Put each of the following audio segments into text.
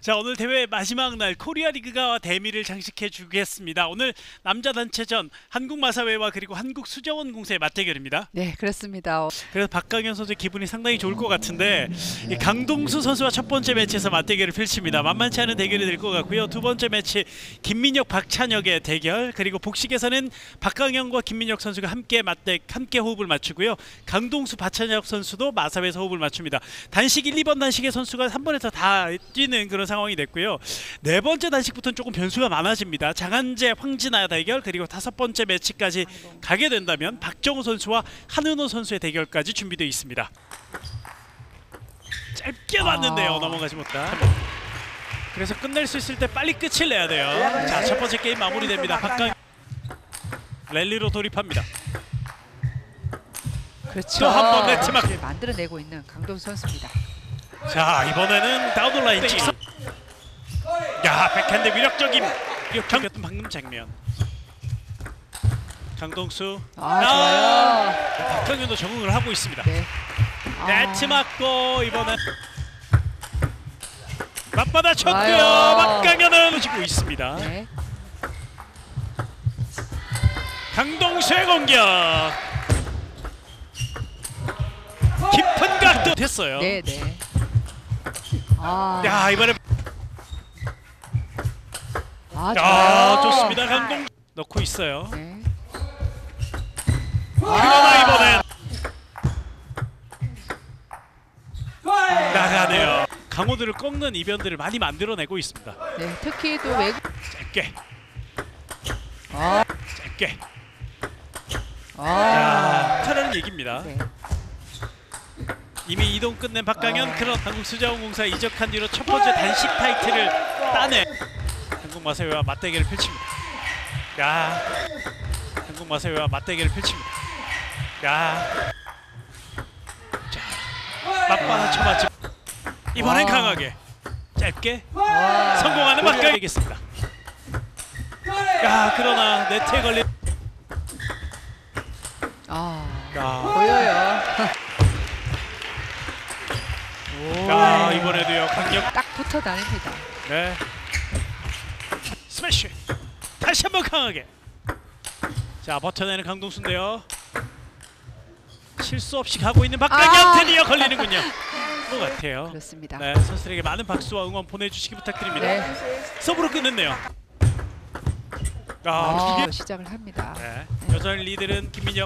자, 오늘 대회 마지막 날 코리아 리그가 대미를 장식해 주겠습니다. 오늘 남자 단체전 한국마사회와 그리고 한국수자원공사의 맞대결입니다. 네, 그렇습니다. 그래서 박강현 선수 기분이 상당히 좋을 것 같은데 이 강동수 선수와 첫 번째 매치에서 맞대결을 펼칩니다. 만만치 않은 대결이 될 것 같고요. 두 번째 매치 김민혁 박찬혁의 대결, 그리고 복식에서는 박강현과 김민혁 선수가 함께 호흡을 맞추고요. 강동수 박찬혁 선수도 마사회에서 호흡을 맞춥니다. 단식 1, 2번 단식의 선수가 한 번에서 다 뛰는 그런 상황이 됐고요. 네 번째 단식부터는 조금 변수가 많아집니다. 장한재 황진아 대결, 그리고 다섯 번째 매치까지 가게 된다면 박정우 선수와 한은호 선수의 대결까지 준비되어 있습니다. 짧게 봤는데요. 넘어가지 못한. 그래서 끝낼 수 있을 때 빨리 끝을 내야 돼요. 자, 첫 번째 게임 마무리됩니다. 박강현 랠리로 돌입합니다. 그렇죠. 또 한 번 네트막 만들어내고 있는 강동수 선수입니다. 자, 이번에는 다운라인 직선. 야, 백핸드 위력적인 역경이었던 방금 장면. 강동수. 좋아요. 박강현도 적응을 하고 있습니다. 네. 네트 맞고 이번엔 맞받아 쳤고요. 좋아요. 박강현은 지고 있습니다. 네. 강동수의 공격. 깊은 각도 됐어요. 네, 네. 야, 이번에 좋아요. 좋습니다. 강동 넣고 있어요. 네. 그러나 이번엔 나가네요. 강호들을 꺾는 이변들을 많이 만들어내고 있습니다. 네, 특히 또 외국 짧게 짧게 타라는 얘기입니다. 네. 이미 이동 끝낸 박강현. 그런 한국수자원공사 이적한 뒤로 첫 번째 단식 타이틀을 따내 한국마사회와 맞대결을 펼칩니다. 야, 한국마사회와 맞대결을 펼칩니다. 야, 자, 맞받아 쳐맞지. 이번엔 강하게 짧게 성공하는 박강현이겠습니다. 야, 그러나 네트에 걸린 보여요. 야, 이번에도요. 강력 딱 붙어 다닙니다. 네. 스매시. 다시 한번 강하게. 자, 버텨내는 강동수인데요. 실수 없이 가고 있는 박강현. 드디어 걸리는군요. 것 같아요. 그렇습니다. 네, 선수들에게 많은 박수와 응원 보내주시기 부탁드립니다. 네. 서브로 끝냈네요. 시작을 합니다. 네. 여전 리들은 김민혁.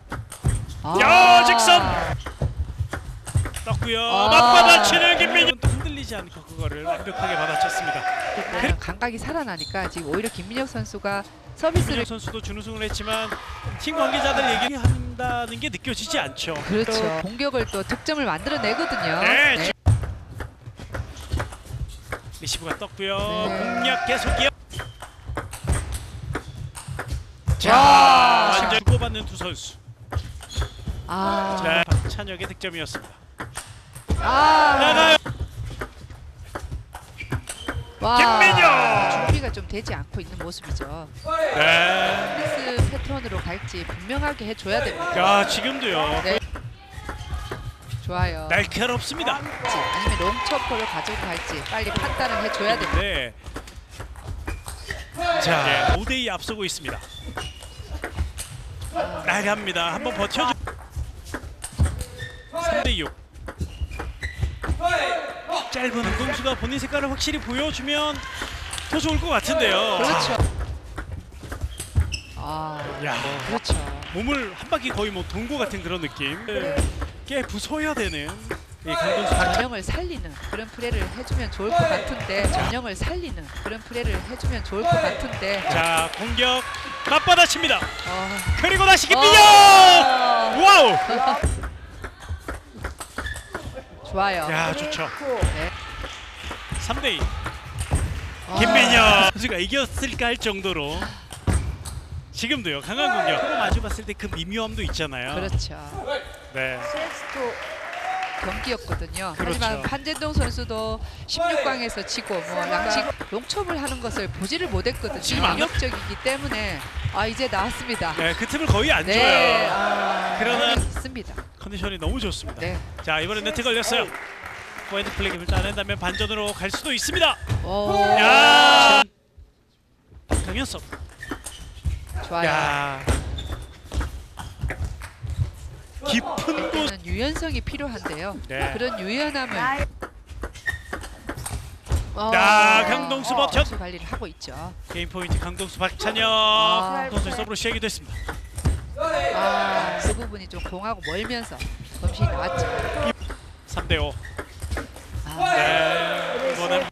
직선 떴고요. 맞받아치는 김민혁. 또 흔들리지 않고 그거를 완벽하게 받아쳤습니다. 감각이 살아나니까 지금 오히려 김민혁 선수가 서비스를 선수도 준우승을 했지만 팀 관계자들 얘기한다는 게 느껴지지 않죠. 그렇죠. 공격을 또 득점을 만들어내거든요. 네. 리시브가 떴고요. 공략 계속이요. 자, 완전 주고받는 두 선수. 자, 박찬혁의 득점이었습니다. 나가요. 김민혁. 준비가 좀 되지 않고 있는 모습이죠. 네. 패스 패턴으로 갈지 분명하게 해줘야 됩니다. 야, 지금도요. 네. 좋아요. 날카롭습니다. 아니면 롱초퍼를 가지고 갈지 빨리 판단을 해줘야 됩니다. 네. 자, 5대2 앞서고 있습니다. 나갑니다. 한번 버텨줘. 3대6. 짧은 운동수가 본인 색깔을 확실히 보여주면 더 좋을 것 같은데요. 그렇죠. 그렇죠. 몸을 한 바퀴 거의 뭐 돈 것 같은 그런 느낌. 꽤 부숴야 되는 이 강동수. 전형을 살리는 그런 플레이를 해주면 좋을 것 같은데 전형을 살리는 그런 플레이를 해주면 좋을 것 같은데. 자, 공격 맞받아칩니다. 그리고 다시 김민혁. 와우. 좋아요. 야, 좋죠. 네. 3대2. 김민혁 선수가 이겼을까 할 정도로 지금도요. 강한 공격. 서로 마주봤을 때 그 미묘함도 있잖아요. 그렇죠. 네. 세스토 경기였거든요. 그렇죠. 하지만 판재동 선수도 16강에서 지고 양식 롱첩을 하는 것을 보지를 못했거든요. 위력적이기 때문에 이제 나왔습니다. 네, 그 틈을 거의 안 줘요. 그러나 있습니다. 컨디션이 너무 좋습니다. 네. 자, 이번엔 네트 걸렸어요. 포핸드 플레이를 따낸다면 반전으로 갈 수도 있습니다. 오, 야, 강현 서브. 좋아요. 야, 깊은 곳. 이때는 유연성이 필요한데요. 네. 그런 유연함을 강동수 버텨. 수 관리를 하고 있죠. 게임 포인트 강동수 박찬혁 선수의 서브로 시작이 됐습니다. 그 부분이 좀 공하고 멀면서 범실이 나왔죠. 3대5. 네, 이번엔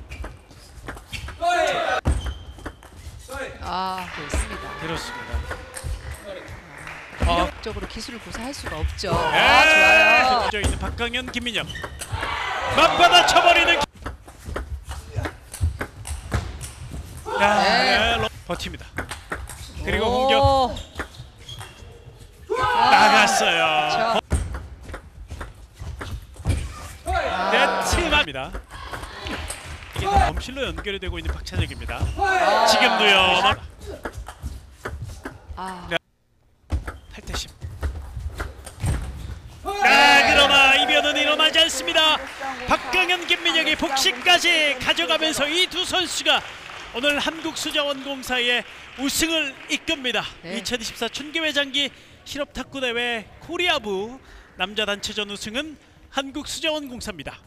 있습니다. 그렇습니다. 위력적으로 기술을 구사할 수가 없죠. 좋아요. 좋아요. 있는 박강현, 김민혁 맞받아 쳐버리는. 버팁니다. 그리고 공격 나갔어요. 네트입니다. 이게 다 범실로 연결이 되고 있는 박찬혁입니다. 지금도요. 8대 10. 그러나 이변은 일어나지 않습니다. 박강현, 김민혁이 복식까지 가져가면서 이 두 선수가 오늘 한국수자원공사의 우승을 이끕니다. 2024 춘계회장기 실업탁구대회 코리아부 남자 단체전 우승은 한국수자원공사입니다.